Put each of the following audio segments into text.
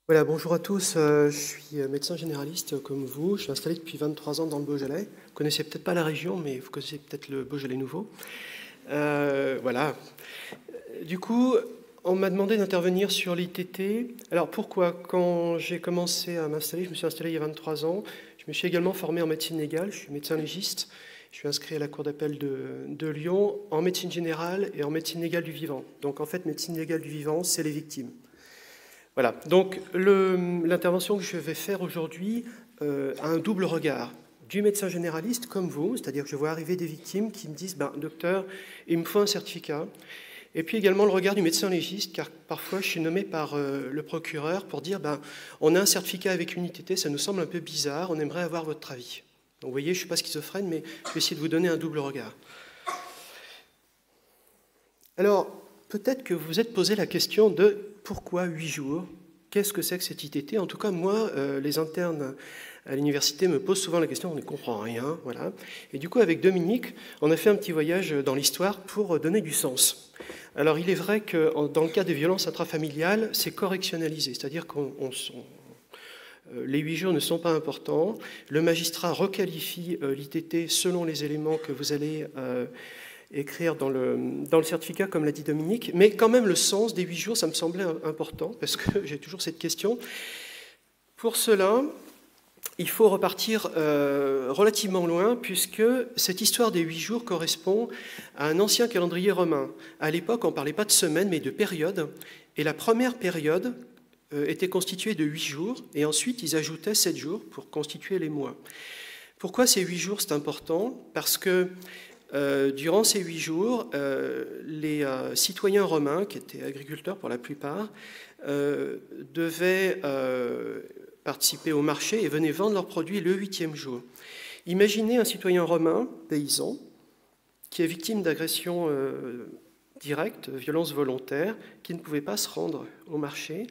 Voilà, bonjour à tous, je suis médecin généraliste comme vous, je suis installé depuis 23 ans dans le Beaujolais. Vous ne connaissez peut-être pas la région, mais vous connaissez peut-être le Beaujolais nouveau. Voilà. Du coup, on m'a demandé d'intervenir sur l'ITT. Alors pourquoi? Quand j'ai commencé à m'installer, je me suis installé il y a 23 ans, je me suis également formé en médecine légale, je suis médecin légiste, je suis inscrit à la Cour d'appel de Lyon en médecine générale et en médecine légale du vivant. Donc en fait, médecine légale du vivant, c'est les victimes. Voilà, donc l'intervention que je vais faire aujourd'hui a un double regard. Du médecin généraliste comme vous, c'est-à-dire que je vois arriver des victimes qui me disent docteur, il me faut un certificat. Et puis également le regard du médecin légiste, car parfois je suis nommé par le procureur pour dire on a un certificat avec une ITT, ça nous semble un peu bizarre, on aimerait avoir votre avis. Donc vous voyez, je ne suis pas schizophrène, mais je vais essayer de vous donner un double regard. Alors, peut-être que vous vous êtes posé la question de pourquoi 8 jours? Qu'est-ce que c'est que cette ITT? En tout cas, moi, les internes à l'université me posent souvent la question, on ne comprend rien, voilà. Et du coup, avec Dominique, on a fait un petit voyage dans l'histoire pour donner du sens. Alors, il est vrai que dans le cas des violences intrafamiliales, c'est correctionnalisé, c'est-à-dire que les 8 jours ne sont pas importants. Le magistrat requalifie l'ITT selon les éléments que vous allez écrire dans le certificat, comme l'a dit Dominique, mais quand même le sens des 8 jours, ça me semblait important, parce que j'ai toujours cette question. Pour cela, il faut repartir relativement loin, puisque cette histoire des 8 jours correspond à un ancien calendrier romain. À l'époque, on ne parlait pas de semaines, mais de périodes, et la première période était constituée de 8 jours, et ensuite ils ajoutaient 7 jours pour constituer les mois. Pourquoi ces 8 jours, c'est important? Parce que durant ces 8 jours, les citoyens romains, qui étaient agriculteurs pour la plupart, devaient participer au marché et venaient vendre leurs produits le 8e jour. Imaginez un citoyen romain, paysan, qui est victime d'agression directe, violence volontaire, qui ne pouvait pas se rendre au marché.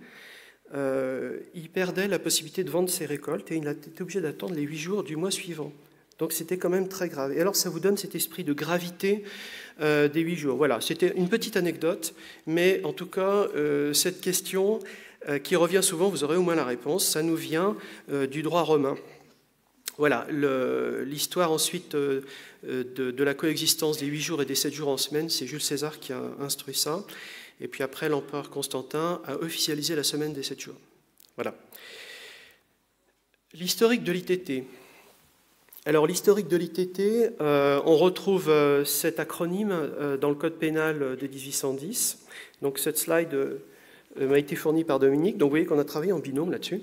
Il perdait la possibilité de vendre ses récoltes et il était obligé d'attendre les 8 jours du mois suivant. Donc c'était quand même très grave. Et alors ça vous donne cet esprit de gravité des 8 jours. Voilà, c'était une petite anecdote, mais en tout cas, cette question qui revient souvent, vous aurez au moins la réponse, ça nous vient du droit romain. Voilà, l'histoire ensuite de la coexistence des 8 jours et des 7 jours en semaine, c'est Jules César qui a instruit ça. Et puis après, l'empereur Constantin a officialisé la semaine des 7 jours. Voilà. L'historique de l'ITT. Alors l'historique de l'ITT, on retrouve cet acronyme dans le Code pénal de 1810. Donc cette slide m'a été fournie par Dominique, donc vous voyez qu'on a travaillé en binôme là-dessus.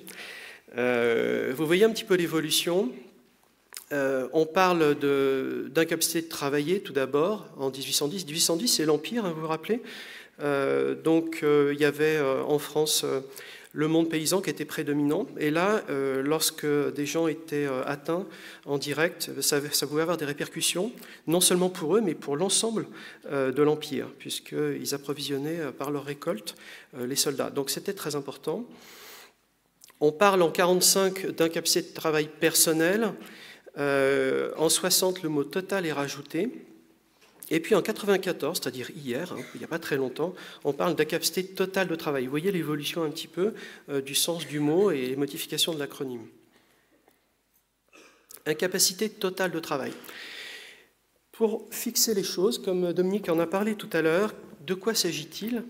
Vous voyez un petit peu l'évolution. On parle d'incapacité de travailler tout d'abord en 1810. 1810 c'est l'Empire, hein, vous vous rappelez. Donc il y avait en France le monde paysan qui était prédominant. Et là, lorsque des gens étaient atteints en direct, ça pouvait avoir des répercussions, non seulement pour eux, mais pour l'ensemble de l'Empire, puisqu'ils approvisionnaient par leur récolte les soldats. Donc c'était très important. On parle en 1945 d'incapacité de travail personnel. En 1960, le mot total est rajouté. Et puis en 1994, c'est-à-dire hier, il n'y a pas très longtemps, on parle d'incapacité totale de travail. Vous voyez l'évolution un petit peu du sens du mot et les modifications de l'acronyme. Incapacité totale de travail. Pour fixer les choses, comme Dominique en a parlé tout à l'heure, de quoi s'agit-il?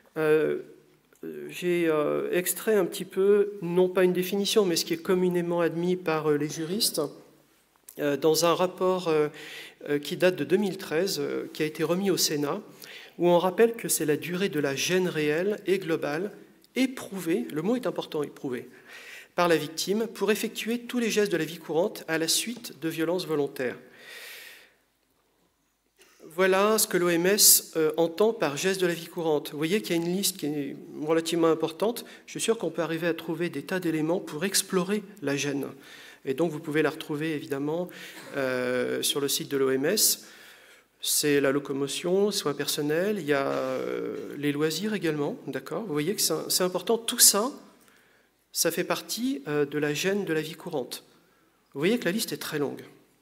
J'ai extrait un petit peu, non pas une définition, mais ce qui est communément admis par les juristes, dans un rapport qui date de 2013, qui a été remis au Sénat, où on rappelle que c'est la durée de la gêne réelle et globale éprouvée, le mot est important, éprouvée, par la victime pour effectuer tous les gestes de la vie courante à la suite de violences volontaires. Voilà ce que l'OMS entend par gestes de la vie courante. Vous voyez qu'il y a une liste qui est relativement importante. Je suis sûr qu'on peut arriver à trouver des tas d'éléments pour explorer la gêne. Et donc, vous pouvez la retrouver, évidemment, sur le site de l'OMS. C'est la locomotion, soins personnels, il y a les loisirs également, d'accord? Vous voyez que c'est important. Tout ça, ça fait partie de la gêne de la vie courante. Vous voyez que la liste est très longue.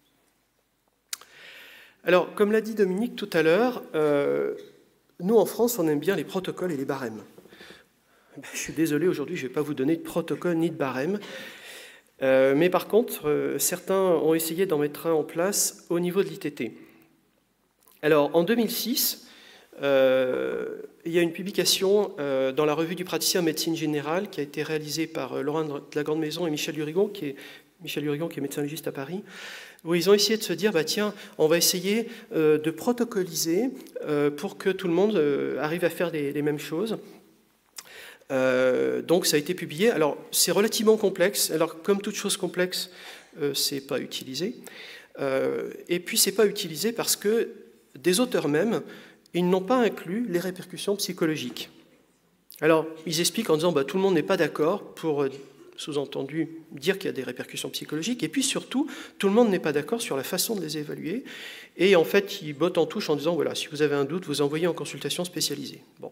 Alors, comme l'a dit Dominique tout à l'heure, nous, en France, on aime bien les protocoles et les barèmes. Je suis désolé, aujourd'hui, je ne vais pas vous donner de protocole ni de barème. Mais par contre, certains ont essayé d'en mettre un en place au niveau de l'ITT. Alors, en 2006, il y a une publication dans la revue du praticien en médecine générale qui a été réalisée par Laurent de la Grande Maison et Michel Lurigon, qui est médecin légiste à Paris, où ils ont essayé de se dire, tiens, on va essayer de protocoliser pour que tout le monde arrive à faire les mêmes choses. Donc ça a été publié. Alors c'est relativement complexe. Alors comme toute chose complexe, c'est pas utilisé. Et puis c'est pas utilisé parce que des auteurs même, ils n'ont pas inclus les répercussions psychologiques. Alors ils expliquent en disant tout le monde n'est pas d'accord pour sous-entendu dire qu'il y a des répercussions psychologiques. Et puis surtout, tout le monde n'est pas d'accord sur la façon de les évaluer. Et en fait, ils bottent en touche en disant voilà, si vous avez un doute, vous envoyez en consultation spécialisée. Bon.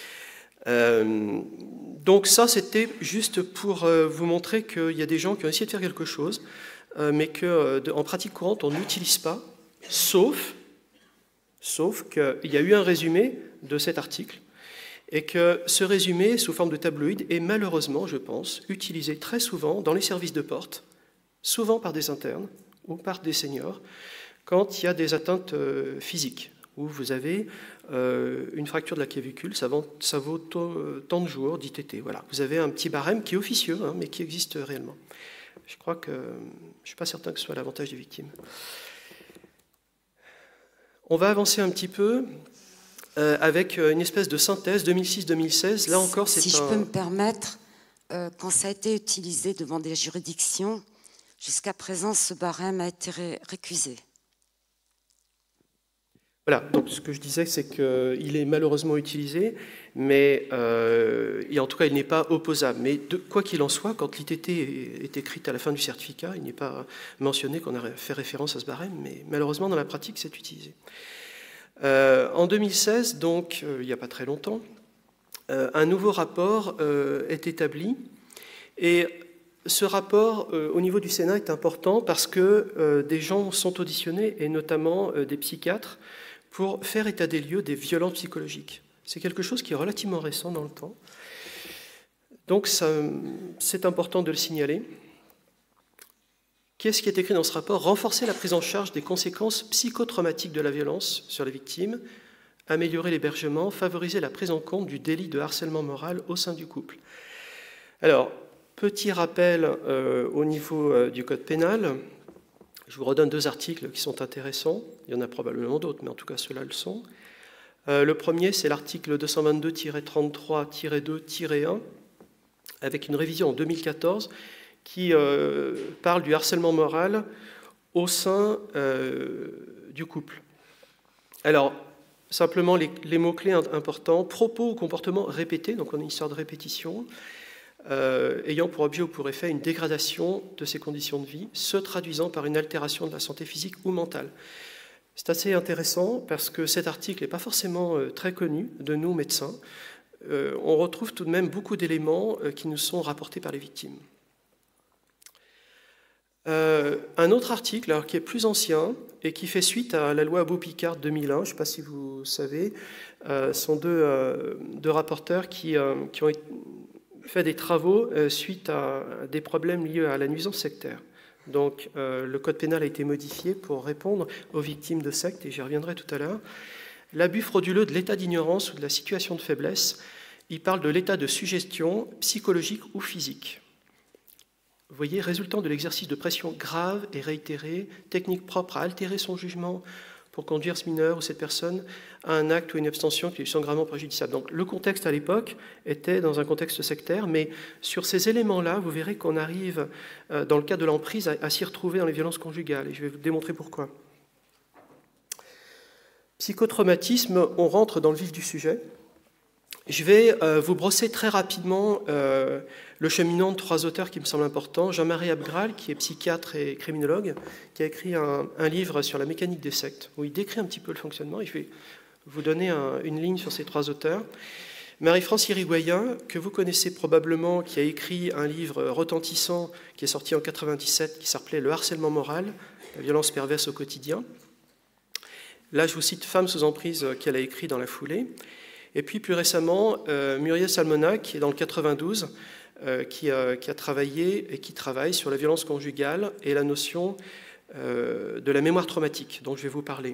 Donc ça, c'était juste pour vous montrer qu'il y a des gens qui ont essayé de faire quelque chose, mais qu'en pratique courante, on n'utilise pas, sauf qu'il y a eu un résumé de cet article, et que ce résumé, sous forme de tabloïd, est malheureusement, je pense, utilisé très souvent dans les services de porte, souvent par des internes ou par des seniors, quand il y a des atteintes physiques, où vous avez une fracture de la clavicule, ça vaut tant de jours d'ITT. Voilà. Vous avez un petit barème qui est officieux, mais qui existe réellement. Je crois que je ne suis pas certain que ce soit l'avantage des victimes. On va avancer un petit peu avec une espèce de synthèse 2006-2016. Là encore, c'est si je peux me permettre, quand ça a été utilisé devant des juridictions, jusqu'à présent, ce barème a été récusé. Voilà, donc ce que je disais, c'est qu'il est malheureusement utilisé, mais en tout cas, il n'est pas opposable. Mais quoi qu'il en soit, quand l'ITT est écrite à la fin du certificat, il n'est pas mentionné qu'on a fait référence à ce barème, mais malheureusement, dans la pratique, c'est utilisé. En 2016, donc, il n'y a pas très longtemps, un nouveau rapport est établi, et ce rapport, au niveau du Sénat, est important parce que des gens sont auditionnés, et notamment des psychiatres, pour faire état des lieux des violences psychologiques. C'est quelque chose qui est relativement récent dans le temps. Donc c'est important de le signaler. Qu'est-ce qui est écrit dans ce rapport? Renforcer la prise en charge des conséquences psychotraumatiques de la violence sur les victimes, améliorer l'hébergement, favoriser la prise en compte du délit de harcèlement moral au sein du couple. Alors, petit rappel au niveau du Code pénal. Je vous redonne deux articles qui sont intéressants. Il y en a probablement d'autres, mais en tout cas, ceux-là le sont. Le premier, c'est l'article 222-33-2-1, avec une révision en 2014, qui parle du harcèlement moral au sein du couple. Alors, simplement les mots-clés importants: propos ou comportements répétés, donc on a une histoire de répétition, ayant pour objet ou pour effet une dégradation de ses conditions de vie, se traduisant par une altération de la santé physique ou mentale. C'est assez intéressant parce que cet article n'est pas forcément très connu de nous, médecins. On retrouve tout de même beaucoup d'éléments qui nous sont rapportés par les victimes. Un autre article, alors, qui est plus ancien et qui fait suite à la loi Abou-Picard 2001, je ne sais pas si vous savez, sont deux rapporteurs qui ont fait des travaux suite à des problèmes liés à la nuisance sectaire. Donc le code pénal a été modifié pour répondre aux victimes de sectes, et j'y reviendrai tout à l'heure. L'abus frauduleux de l'état d'ignorance ou de la situation de faiblesse, il parle de l'état de suggestion psychologique ou physique. Vous voyez, résultant de l'exercice de pression grave et réitérée, technique propre à altérer son jugement pour conduire ce mineur ou cette personne à un acte ou une abstention qui lui sont gravement préjudiciables. Donc le contexte à l'époque était dans un contexte sectaire, mais sur ces éléments-là, vous verrez qu'on arrive, dans le cas de l'emprise, à s'y retrouver dans les violences conjugales, et je vais vous démontrer pourquoi. Psychotraumatisme, on rentre dans le vif du sujet. Je vais vous brosser très rapidement le cheminement de trois auteurs qui me semblent importants. Jean-Marie Abgral, qui est psychiatre et criminologue, qui a écrit un livre sur la mécanique des sectes, où il décrit un petit peu le fonctionnement. Et je vais vous donner une ligne sur ces trois auteurs. Marie-France Irigoyen, que vous connaissez probablement, qui a écrit un livre retentissant qui est sorti en 1997, qui s'appelait « Le harcèlement moral, la violence perverse au quotidien ». Là, je vous cite « Femmes sous emprise » qu'elle a écrit dans la foulée. Et puis plus récemment, Muriel Salmona, qui est dans le 92, qui a travaillé et qui travaille sur la violence conjugale et la notion de la mémoire traumatique, dont je vais vous parler.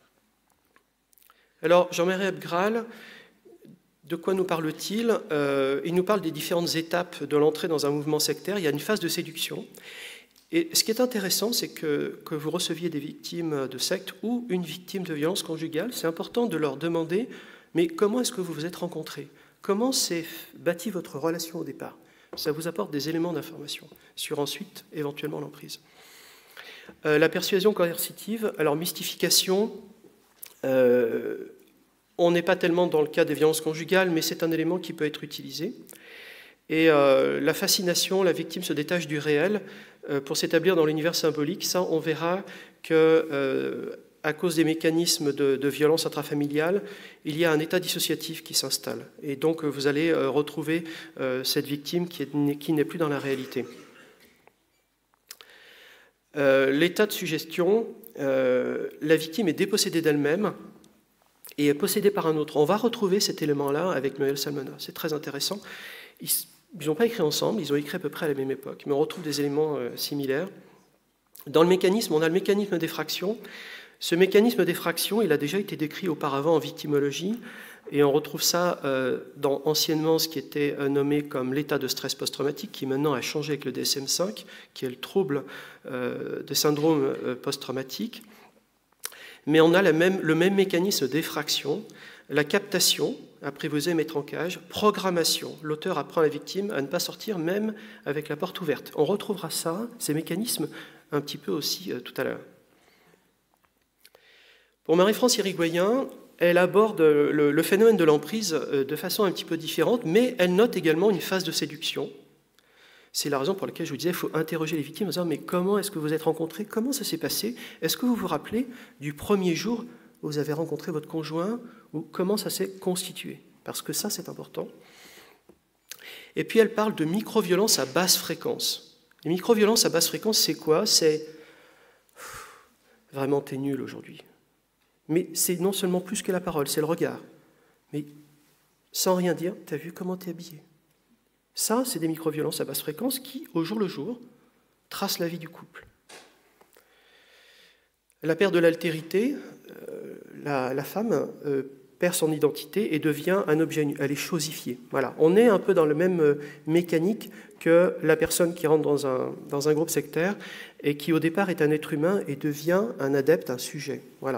Alors, Jean-Marie Abgral, de quoi nous parle-t-il? Il nous parle des différentes étapes de l'entrée dans un mouvement sectaire. Il y a une phase de séduction. Et ce qui est intéressant, c'est que vous receviez des victimes de secte ou une victime de violence conjugale, c'est important de leur demander, mais comment est-ce que vous vous êtes rencontrés? Comment s'est bâtie votre relation au départ? Ça vous apporte des éléments d'information sur ensuite, éventuellement, l'emprise. La persuasion coercitive, alors mystification, on n'est pas tellement dans le cas des violences conjugales, mais c'est un élément qui peut être utilisé. Et la fascination, la victime se détache du réel pour s'établir dans l'univers symbolique. Ça, on verra que, à cause des mécanismes de violence intrafamiliale, il y a un état dissociatif qui s'installe. Et donc, vous allez retrouver cette victime qui n'est plus dans la réalité. L'état de suggestion, la victime est dépossédée d'elle-même et est possédée par un autre. On va retrouver cet élément-là avec Muriel Salmona. C'est très intéressant. Ils n'ont pas écrit ensemble, ils ont écrit à peu près à la même époque, mais on retrouve des éléments similaires. Dans le mécanisme, on a le mécanisme d'effraction. Ce mécanisme d'effraction, il a déjà été décrit auparavant en victimologie, et on retrouve ça dans anciennement ce qui était nommé comme l'état de stress post-traumatique, qui maintenant a changé avec le DSM-5, qui est le trouble de syndrome post-traumatique. Mais on a le même mécanisme d'effraction, la captation, apprivoiser, mettre en cage, programmation. L'auteur apprend à la victime à ne pas sortir même avec la porte ouverte. On retrouvera ça, ces mécanismes, un petit peu aussi tout à l'heure. Pour Marie-France Irigoyen, elle aborde le phénomène de l'emprise de façon un petit peu différente, mais elle note également une phase de séduction. C'est la raison pour laquelle je vous disais qu'il faut interroger les victimes en disant « Mais comment est-ce que vous êtes rencontrés? Comment ça s'est passé? Est-ce que vous vous rappelez du premier jour où vous avez rencontré votre conjoint ou comment ça s'est constitué ?» Parce que ça, c'est important. Et puis, elle parle de micro-violences à basse fréquence. Les micro-violences à basse fréquence, c'est quoi? C'est « Vraiment, t'es nul aujourd'hui. » Mais c'est non seulement plus que la parole, c'est le regard. Mais sans rien dire, t'as vu comment t'es habillé? Ça, c'est des micro-violences à basse fréquence qui, au jour le jour, tracent la vie du couple. La perte de l'altérité, la femme perd son identité et devient un objet, elle est chosifiée. Voilà. On est un peu dans la même mécanique que la personne qui rentre dans un groupe sectaire et qui, au départ, est un être humain et devient un adepte, un sujet. Voilà.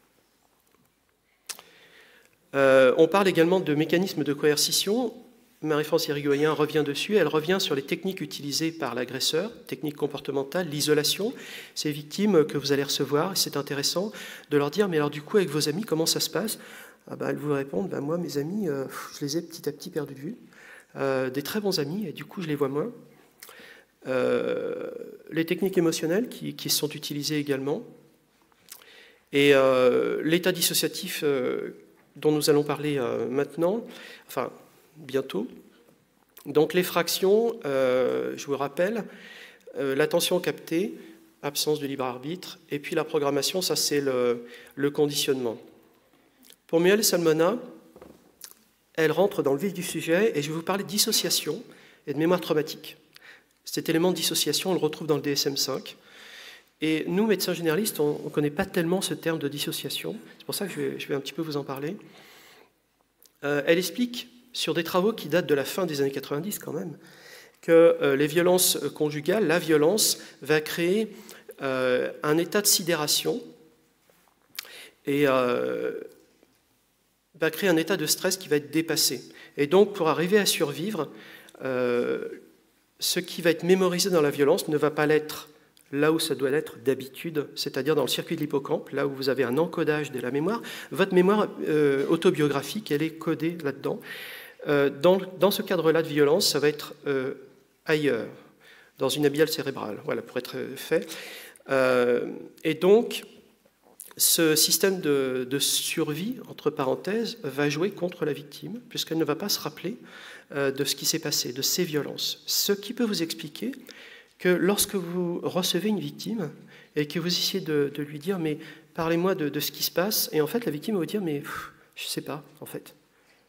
On parle également de mécanismes de coercition. Marie-France Irigoyen revient dessus, elle revient sur les techniques utilisées par l'agresseur, techniques comportementales, l'isolation. Ces victimes que vous allez recevoir, et c'est intéressant de leur dire, mais alors du coup avec vos amis, comment ça se passe? Elles vous répondent, moi mes amis, je les ai petit à petit perdus de vue, des très bons amis, et du coup je les vois moins. Les techniques émotionnelles qui sont utilisées également, et l'état dissociatif dont nous allons parler maintenant, enfin bientôt. Donc l'effraction, je vous rappelle, l'attention captée, absence de libre arbitre, et puis la programmation, ça c'est le conditionnement. Pour Muriel Salmona, elle rentre dans le vif du sujet, et je vais vous parler de dissociation et de mémoire traumatique. Cet élément de dissociation, on le retrouve dans le DSM-5. Et nous, médecins généralistes, on ne connaît pas tellement ce terme de dissociation. C'est pour ça que je vais un petit peu vous en parler. Elle explique, sur des travaux qui datent de la fin des années 90 quand même, que les violences conjugales, la violence, va créer un état de sidération et va créer un état de stress qui va être dépassé. Et donc, pour arriver à survivre, ce qui va être mémorisé dans la violence ne va pas l'être là où ça doit l'être d'habitude, c'est-à-dire dans le circuit de l'hippocampe, là où vous avez un encodage de la mémoire. Votre mémoire autobiographique, elle est codée là-dedans. Dans ce cadre-là de violence, ça va être ailleurs, dans une abyale cérébrale, voilà, pour être fait. Et donc, ce système de survie, entre parenthèses, va jouer contre la victime, puisqu'elle ne va pas se rappeler de ce qui s'est passé, de ces violences. Ce qui peut vous expliquer que lorsque vous recevez une victime et que vous essayez de lui dire « mais parlez-moi de ce qui se passe », et en fait la victime va vous dire « mais je ne sais pas, en fait ».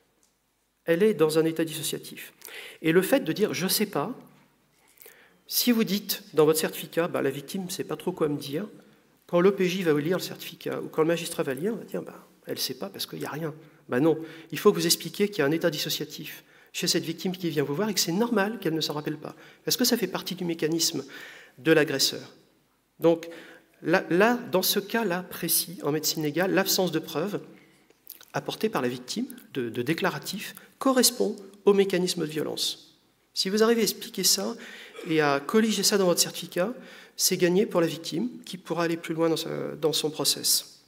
elle est dans un état dissociatif. Et le fait de dire « je ne sais pas », si vous dites dans votre certificat la victime ne sait pas trop quoi me dire, quand l'OPJ va vous lire le certificat ou quand le magistrat va lire, on va dire elle ne sait pas parce qu'il n'y a rien. Non, il faut que vous expliquiez qu'il y a un état dissociatif chez cette victime qui vient vous voir et que c'est normal qu'elle ne s'en rappelle pas, parce que ça fait partie du mécanisme de l'agresseur. Donc là, dans ce cas-là précis, en médecine légale, l'absence de preuve apportée par la victime, de déclaratif, correspond au mécanisme de violence. Si vous arrivez à expliquer ça et à colliger ça dans votre certificat, c'est gagné pour la victime qui pourra aller plus loin dans son process.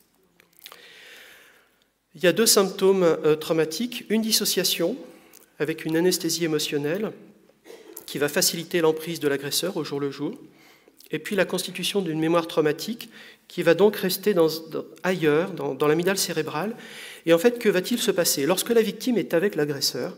Il y a 2 symptômes traumatiques, une dissociation avec une anesthésie émotionnelle qui va faciliter l'emprise de l'agresseur au jour le jour, et puis la constitution d'une mémoire traumatique qui va donc rester ailleurs, dans l'amygdale cérébrale. Et en fait, que va-t-il se passer? Lorsque la victime est avec l'agresseur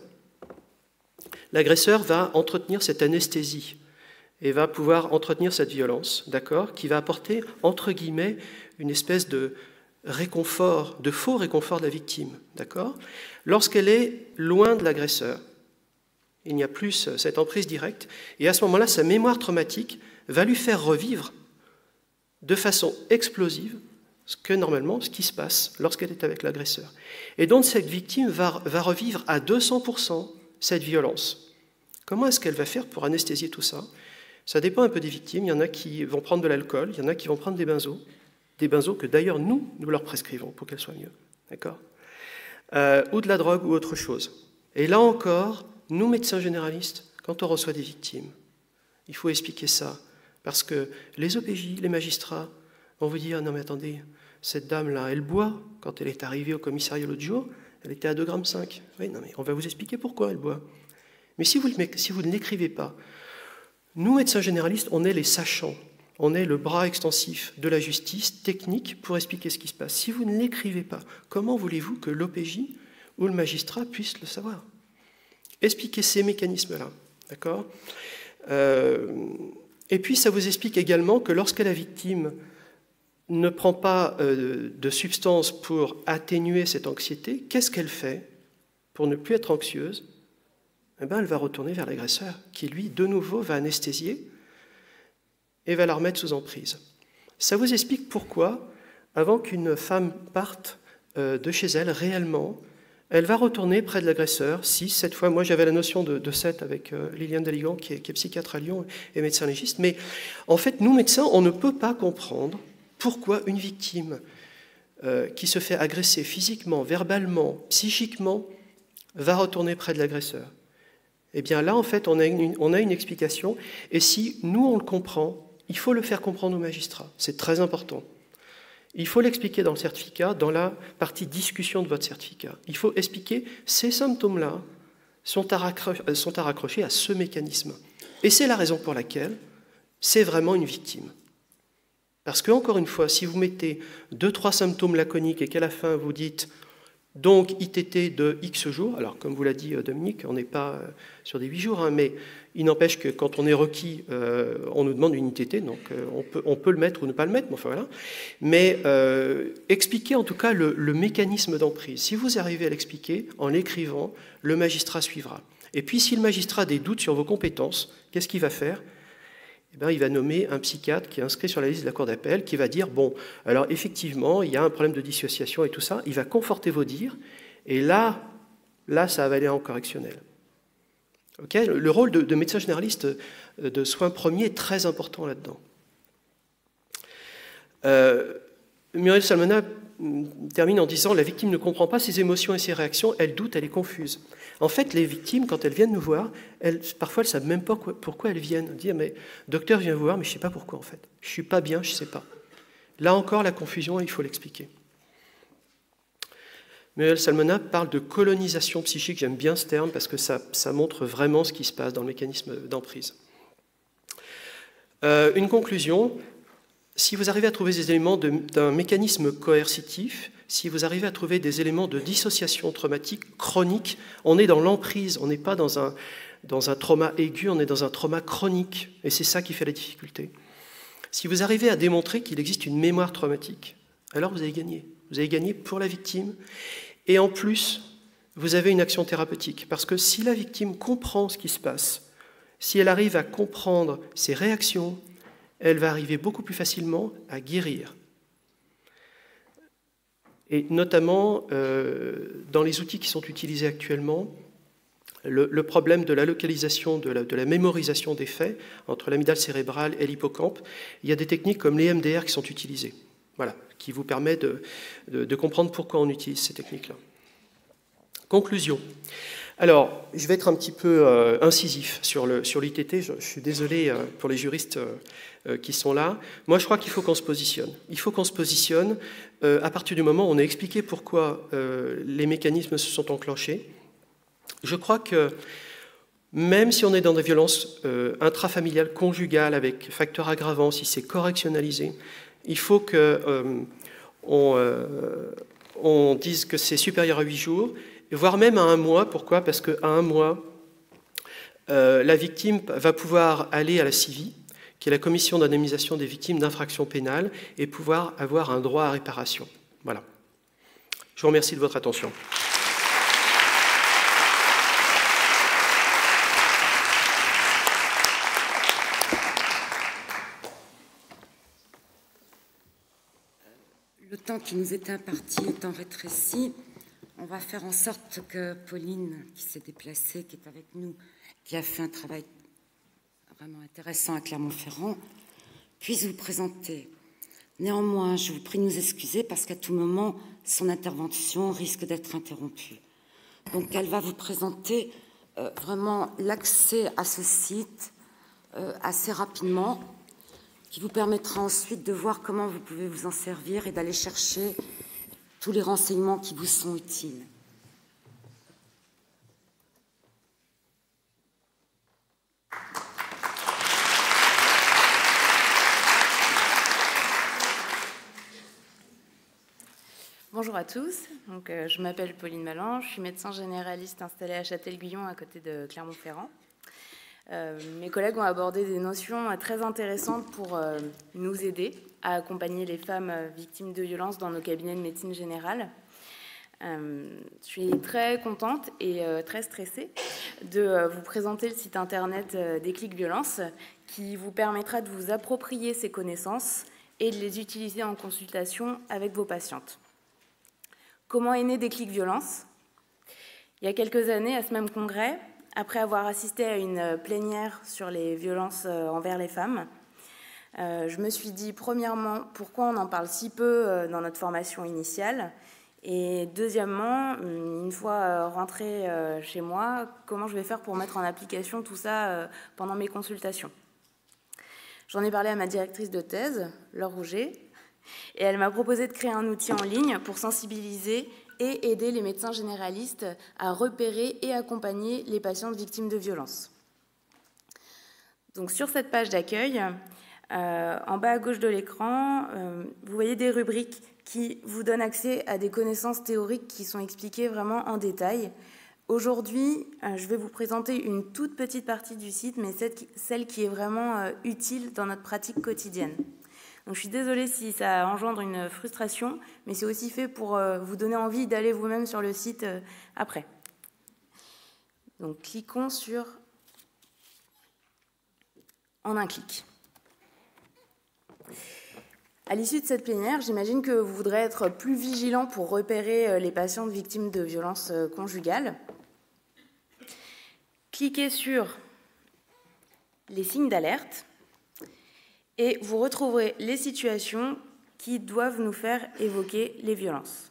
va entretenir cette anesthésie et va pouvoir entretenir cette violence, d'accord, qui va apporter, entre guillemets, une espèce de réconfort, de faux réconfort de la victime, d'accord. Lorsqu'elle est loin de l'agresseur, il n'y a plus cette emprise directe, et à ce moment-là, sa mémoire traumatique va lui faire revivre de façon explosive ce qui se passe lorsqu'elle est avec l'agresseur. Et donc cette victime va revivre à 200% cette violence. Comment est-ce qu'elle va faire pour anesthésier tout ça? Ça dépend un peu des victimes. Il y en a qui vont prendre de l'alcool, il y en a qui vont prendre des benzos que d'ailleurs nous leur prescrivons pour qu'elles soient mieux, d'accord, ou de la drogue ou autre chose. Et là encore, nous médecins généralistes, quand on reçoit des victimes, il faut expliquer ça, parce que les OPJ, les magistrats, vont vous dire « Non mais attendez, cette dame-là, elle boit. Quand elle est arrivée au commissariat l'autre jour, elle était à 2,5 g. Oui, non mais on va vous expliquer pourquoi elle boit. Mais si vous ne l'écrivez pas, nous, médecins généralistes, on est les sachants. On est le bras extensif de la justice technique pour expliquer ce qui se passe. Si vous ne l'écrivez pas, comment voulez-vous que l'OPJ ou le magistrat puisse le savoir? Expliquez ces mécanismes-là, d'accord? Et puis, ça vous explique également que lorsque la victime ne prend pas de substance pour atténuer cette anxiété, qu'est-ce qu'elle fait pour ne plus être anxieuse? Eh bien, elle va retourner vers l'agresseur, qui, lui, de nouveau, va anesthésier et va la remettre sous emprise. Ça vous explique pourquoi, avant qu'une femme parte de chez elle, réellement, elle va retourner près de l'agresseur. Si, cette fois, moi j'avais la notion de 7 avec Liliane Daligan, qui est psychiatre à Lyon et médecin légiste, mais en fait, nous, médecins, on ne peut pas comprendre pourquoi une victime qui se fait agresser physiquement, verbalement, psychiquement, va retourner près de l'agresseur. Eh bien là, en fait, on a une explication, et si nous, on le comprend, il faut le faire comprendre aux magistrats. C'est très important. Il faut l'expliquer dans le certificat, dans la partie discussion de votre certificat. Il faut expliquer ces symptômes-là sont à raccrocher à ce mécanisme. Et c'est la raison pour laquelle c'est vraiment une victime. Parce que, encore une fois, si vous mettez 2-3 symptômes laconiques et qu'à la fin vous dites donc ITT de X jours, alors comme vous l'a dit Dominique, on n'est pas sur des 8 jours, mais il n'empêche que quand on est requis, on nous demande une ITT, donc on peut le mettre ou ne pas le mettre, enfin voilà. Mais expliquez en tout cas le mécanisme d'emprise. Si vous arrivez à l'expliquer en l'écrivant, le magistrat suivra. Et puis si le magistrat a des doutes sur vos compétences, qu'est-ce qu'il va faire ? Eh bien, il va nommer un psychiatre qui est inscrit sur la liste de la cour d'appel, qui va dire, bon, alors effectivement, il y a un problème de dissociation et tout ça, il va conforter vos dires, et là ça va aller en correctionnel. Okay, le rôle de médecin généraliste de soins premiers est très important là-dedans. Muriel Salmona termine en disant « La victime ne comprend pas ses émotions et ses réactions, elle doute, elle est confuse. » En fait, les victimes, quand elles viennent nous voir, parfois elles ne savent même pas pourquoi elles viennent. Elles disent « Mais docteur, je viens vous voir, mais je ne sais pas pourquoi en fait. Je ne suis pas bien, je ne sais pas. » Là encore, la confusion, il faut l'expliquer. Muriel Salmona parle de colonisation psychique, j'aime bien ce terme parce que ça montre vraiment ce qui se passe dans le mécanisme d'emprise. Une conclusion, si vous arrivez à trouver des éléments d'un mécanisme coercitif, si vous arrivez à trouver des éléments de dissociation traumatique chronique, on est dans l'emprise, on n'est pas dans un trauma aigu, on est dans un trauma chronique, et c'est ça qui fait la difficulté. Si vous arrivez à démontrer qu'il existe une mémoire traumatique, alors vous avez gagné. Vous avez gagné pour la victime, et en plus, vous avez une action thérapeutique. Parce que si la victime comprend ce qui se passe, si elle arrive à comprendre ses réactions, elle va arriver beaucoup plus facilement à guérir. Et notamment, dans les outils qui sont utilisés actuellement, le problème de la localisation, de la mémorisation des faits entre l'amygdale cérébrale et l'hippocampe, il y a des techniques comme l'EMDR qui sont utilisées, voilà, qui vous permettent de comprendre pourquoi on utilise ces techniques-là. Conclusion. Alors, je vais être un petit peu incisif sur l'ITT. Je suis désolé pour les juristes qui sont là. Moi, je crois qu'il faut qu'on se positionne. Il faut qu'on se positionne à partir du moment où on a expliqué pourquoi les mécanismes se sont enclenchés. Je crois que même si on est dans des violences intrafamiliales, conjugales, avec facteurs aggravants, si c'est correctionnalisé, il faut qu'on dise que c'est supérieur à 8 jours, voire même à 1 mois. Pourquoi? Parce qu'à 1 mois, la victime va pouvoir aller à la CIVI, qui est la commission d'indemnisation des victimes d'infractions pénales, et pouvoir avoir un droit à réparation. Voilà. Je vous remercie de votre attention. Le temps qui nous était imparti étant rétréci, on va faire en sorte que Pauline, qui s'est déplacée, qui est avec nous, qui a fait un travail vraiment intéressant à Clermont-Ferrand, puisse vous présenter. Néanmoins, je vous prie de nous excuser parce qu'à tout moment, son intervention risque d'être interrompue. Donc, elle va vous présenter vraiment l'accès à ce site assez rapidement, qui vous permettra ensuite de voir comment vous pouvez vous en servir et d'aller chercher tous les renseignements qui vous sont utiles. Bonjour à tous, donc, je m'appelle Pauline Malan, je suis médecin généraliste installée à Châtel-Guyon à côté de Clermont-Ferrand. Mes collègues ont abordé des notions très intéressantes pour nous aider à accompagner les femmes victimes de violences dans nos cabinets de médecine générale. Je suis très contente et très stressée de vous présenter le site internet Déclic Violence qui vous permettra de vous approprier ces connaissances et de les utiliser en consultation avec vos patientes. Comment est né Déclic Violence? Il y a quelques années, à ce même congrès, après avoir assisté à une plénière sur les violences envers les femmes, je me suis dit, premièrement, pourquoi on en parle si peu dans notre formation initiale? Et deuxièmement, une fois rentrée chez moi, comment je vais faire pour mettre en application tout ça pendant mes consultations? J'en ai parlé à ma directrice de thèse, Laure Rouget, et elle m'a proposé de créer un outil en ligne pour sensibiliser et aider les médecins généralistes à repérer et accompagner les patientes victimes de violences. Donc sur cette page d'accueil, en bas à gauche de l'écran, vous voyez des rubriques qui vous donnent accès à des connaissances théoriques qui sont expliquées vraiment en détail. Aujourd'hui, je vais vous présenter une toute petite partie du site, mais celle qui est vraiment utile dans notre pratique quotidienne. Donc, je suis désolée si ça engendre une frustration, mais c'est aussi fait pour vous donner envie d'aller vous-même sur le site après. Donc, cliquons sur en un clic. À l'issue de cette plénière, j'imagine que vous voudrez être plus vigilant pour repérer les patientes victimes de violences conjugales. Cliquez sur les signes d'alerte. Et vous retrouverez les situations qui doivent nous faire évoquer les violences.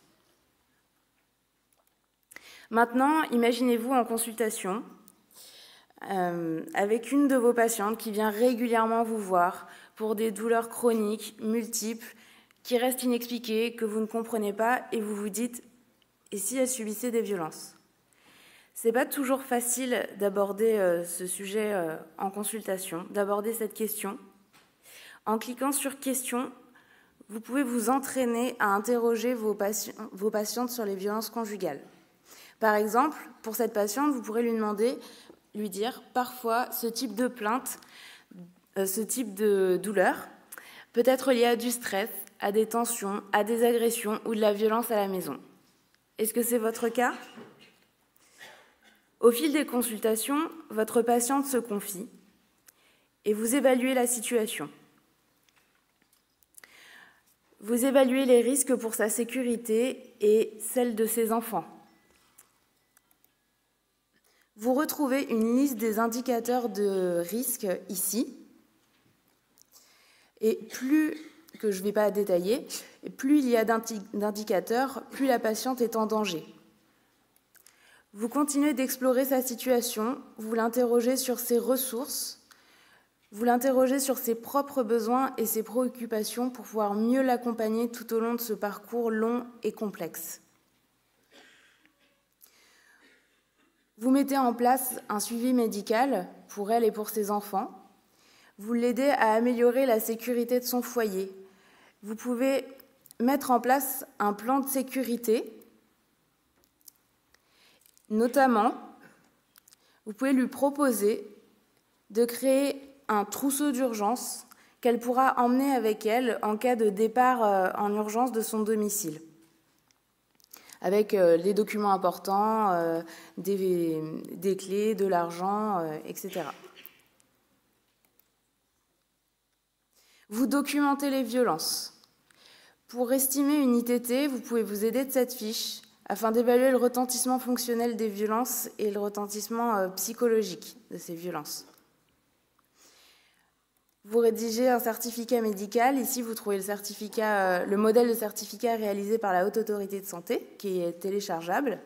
Maintenant, imaginez-vous en consultation avec une de vos patientes qui vient régulièrement vous voir pour des douleurs chroniques, multiples, qui restent inexpliquées, que vous ne comprenez pas, et vous vous dites « et si elle subissait des violences ?» Ce n'est pas toujours facile d'aborder ce sujet en consultation, d'aborder cette question. En cliquant sur « Questions », vous pouvez vous entraîner à interroger vos patientes sur les violences conjugales. Par exemple, pour cette patiente, vous pourrez lui dire « Parfois, ce type de plainte, ce type de douleur peut être lié à du stress, à des tensions, à des agressions ou de la violence à la maison. Est-ce que c'est votre cas ? Au fil des consultations, votre patiente se confie et vous évaluez la situation. Vous évaluez les risques pour sa sécurité et celle de ses enfants. Vous retrouvez une liste des indicateurs de risque ici. Et plus, que je ne vais pas détailler, plus il y a d'indicateurs, plus la patiente est en danger. Vous continuez d'explorer sa situation, vous l'interrogez sur ses ressources, vous l'interrogez sur ses propres besoins et ses préoccupations pour pouvoir mieux l'accompagner tout au long de ce parcours long et complexe. Vous mettez en place un suivi médical pour elle et pour ses enfants. Vous l'aidez à améliorer la sécurité de son foyer. Vous pouvez mettre en place un plan de sécurité. Notamment, vous pouvez lui proposer de créer un trousseau d'urgence qu'elle pourra emmener avec elle en cas de départ en urgence de son domicile, avec les documents importants, des clés, de l'argent, etc. Vous documentez les violences. Pour estimer une ITT, vous pouvez vous aider de cette fiche afin d'évaluer le retentissement fonctionnel des violences et le retentissement psychologique de ces violences. Vous rédigez un certificat médical. Ici, vous trouvez le modèle de certificat réalisé par la Haute Autorité de Santé, qui est téléchargeable.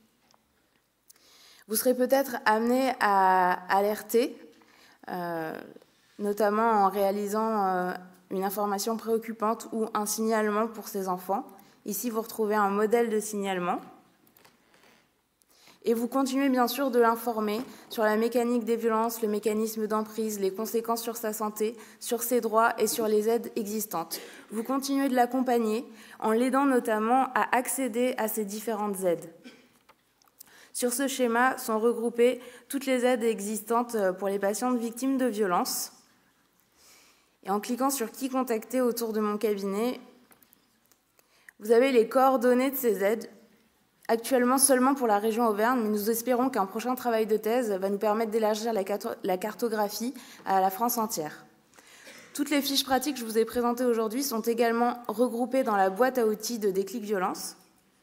Vous serez peut-être amené à alerter, notamment en réalisant une information préoccupante ou un signalement pour ses enfants. Ici, vous retrouvez un modèle de signalement. Et vous continuez bien sûr de l'informer sur la mécanique des violences, le mécanisme d'emprise, les conséquences sur sa santé, sur ses droits et sur les aides existantes. Vous continuez de l'accompagner en l'aidant notamment à accéder à ces différentes aides. Sur ce schéma sont regroupées toutes les aides existantes pour les patientes victimes de violences. Et en cliquant sur « Qui contacter » autour de mon cabinet, vous avez les coordonnées de ces aides, actuellement seulement pour la région Auvergne, mais nous espérons qu'un prochain travail de thèse va nous permettre d'élargir la cartographie à la France entière. Toutes les fiches pratiques que je vous ai présentées aujourd'hui sont également regroupées dans la boîte à outils de Déclic Violence.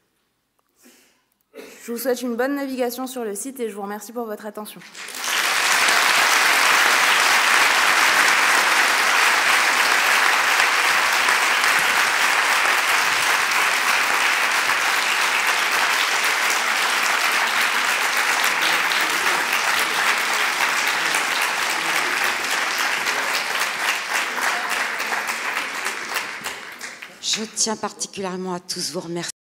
Je vous souhaite une bonne navigation sur le site et je vous remercie pour votre attention. Je tiens particulièrement à tous vous remercier.